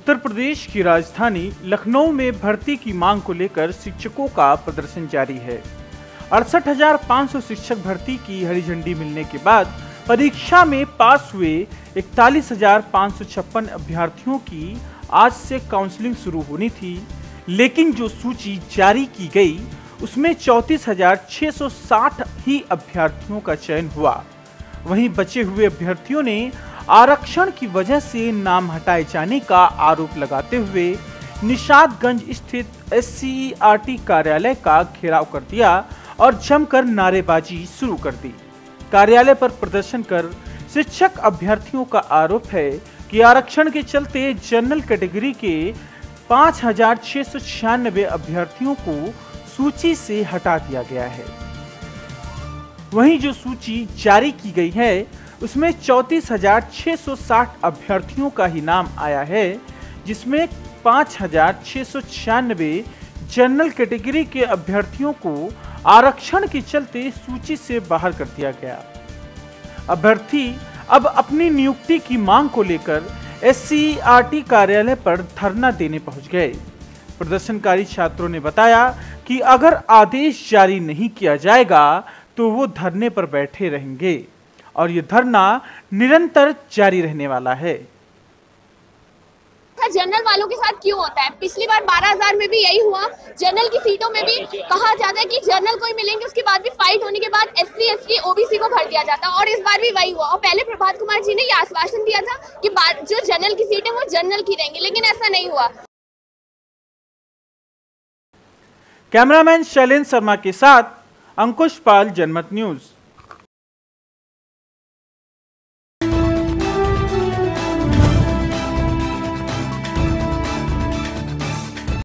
उत्तर प्रदेश की राजधानी लखनऊ में भर्ती की मांग को लेकर शिक्षकों का प्रदर्शन जारी है। 68,500 शिक्षक भर्ती की हरी झंडी मिलने के बाद परीक्षा में पास हुए 41,556 अभ्यर्थियों की आज से काउंसलिंग शुरू होनी थी, लेकिन जो सूची जारी की गई उसमें 34,660 ही अभ्यर्थियों का चयन हुआ। वहीं बचे हुए अभ्यर्थियों ने आरक्षण की वजह से नाम हटाए जाने का आरोप लगाते हुए निशादगंज स्थित SCERT कार्यालय का घेराव कर दिया और जमकर नारेबाजी शुरू कर दी। कार्यालय पर प्रदर्शन कर शिक्षक अभ्यर्थियों का आरोप है कि आरक्षण के चलते जनरल कैटेगरी के 5,696 अभ्यर्थियों को सूची से हटा दिया गया है। वहीं जो सूची जारी की गई है उसमें 34,660 अभ्यर्थियों का ही नाम आया है, जिसमें 5,696 जनरल कैटेगरी के अभ्यर्थियों को आरक्षण के चलते सूची से बाहर कर दिया गया। अभ्यर्थी अब अपनी नियुक्ति की मांग को लेकर SCERT कार्यालय पर धरना देने पहुंच गए। प्रदर्शनकारी छात्रों ने बताया कि अगर आदेश जारी नहीं किया जाएगा तो वो धरने पर बैठे रहेंगे और ये धरना निरंतर जारी रहने वाला है। जनरल वालों के साथ क्यों होता है? पिछली बार 12,000 में भी यही हुआ। जनरल की सीटों में भी कहा जाता है कि जनरल को ही मिलेंगे, उसके बाद भी फाइट होने के बाद SC, ST, OBC को भर दिया जाता और इस बार भी वही हुआ। और पहले प्रभात कुमार जी ने ये आश्वासन दिया था कि जो जनरल की सीटें वो जनरल की रहेंगी, लेकिन ऐसा नहीं हुआ। कैमरामैन शैलेंद्र शर्मा के साथ अंकुश पाल, जनमत न्यूज।